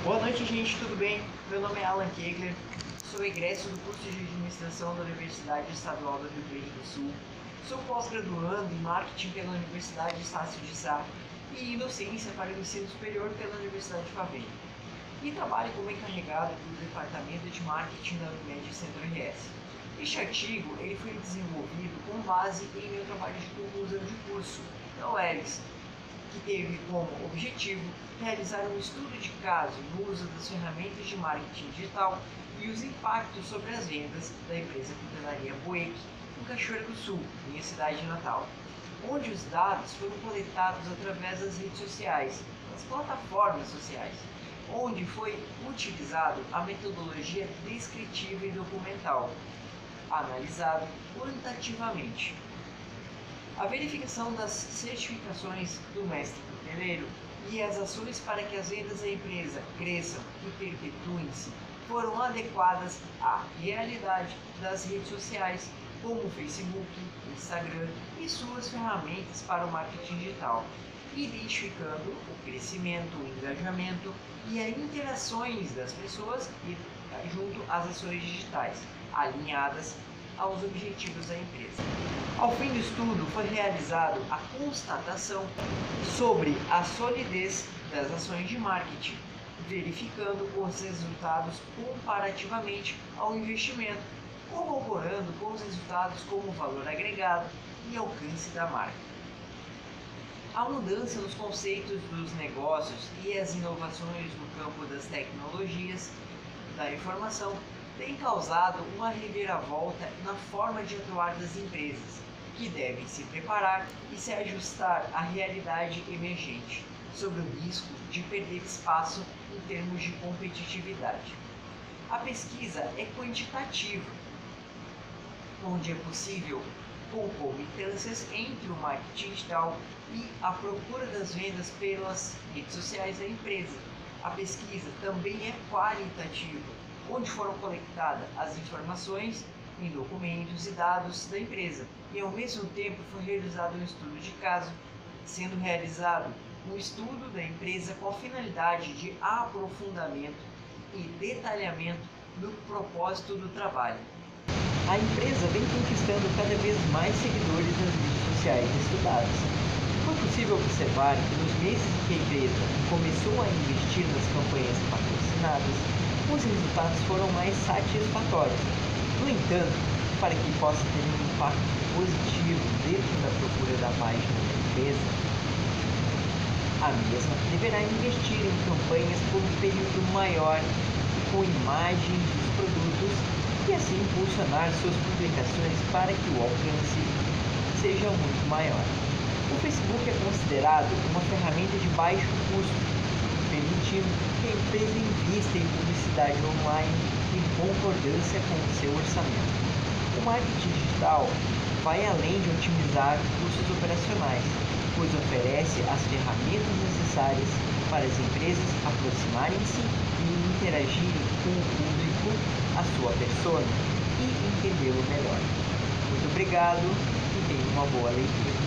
Boa noite, gente, tudo bem? Meu nome é Alan Kegler, sou egresso do curso de Administração da Universidade Estadual do Rio Grande do Sul, sou pós-graduando em Marketing pela Universidade Estácio de Sá e em Docência para o Ensino Superior pela Universidade FAVEM, e trabalho como encarregado do Departamento de Marketing da Unimed Centro-RS. Este artigo ele foi desenvolvido com base em meu trabalho de conclusão de curso da UERGS, que teve como objetivo realizar um estudo de caso no uso das ferramentas de marketing digital e os impactos sobre as vendas da empresa Coutelaria Boeck, em Cachoeira do Sul, minha cidade natal, onde os dados foram coletados através das redes sociais, das plataformas sociais, onde foi utilizado a metodologia descritiva e documental, analisado quantitativamente. A verificação das certificações do mestre couteleiro e as ações para que as vendas da empresa cresçam e perpetuem-se foram adequadas à realidade das redes sociais, como o Facebook, Instagram e suas ferramentas para o marketing digital, identificando o crescimento, o engajamento e as interações das pessoas junto às ações digitais, alinhadas aos objetivos da empresa. Ao fim do estudo, foi realizado a constatação sobre a solidez das ações de marketing, verificando os resultados comparativamente ao investimento, corroborando com os resultados como valor agregado e alcance da marca. A mudança nos conceitos dos negócios e as inovações no campo das tecnologias da informação tem causado uma reviravolta na forma de atuar das empresas, que devem se preparar e se ajustar à realidade emergente, sob o risco de perder espaço em termos de competitividade. A pesquisa é quantitativa, onde é possível concomitâncias entre o marketing digital e a procura das vendas pelas redes sociais da empresa. A pesquisa também é qualitativa, onde foram coletadas as informações em documentos e dados da empresa, e ao mesmo tempo foi realizado um estudo de caso, sendo realizado um estudo da empresa com a finalidade de aprofundamento e detalhamento do propósito do trabalho. A empresa vem conquistando cada vez mais seguidores nas redes sociais estudadas. Foi possível observar que nos meses que a empresa começou a investir nas campanhas patrocinadas, os resultados foram mais satisfatórios. No entanto, para que possa ter um impacto positivo dentro da procura da página da empresa, a mesma deverá investir em campanhas por um período maior e com imagens dos produtos e assim impulsionar suas publicações para que o alcance seja muito maior. O Facebook é considerado uma ferramenta de baixo custo, permitindo que a empresa invista em publicidade online em concordância com o seu orçamento. O marketing digital vai além de otimizar custos operacionais, pois oferece as ferramentas necessárias para as empresas aproximarem-se e interagirem com o público, a sua persona, e entendê-lo melhor. Muito obrigado e tenha uma boa leitura.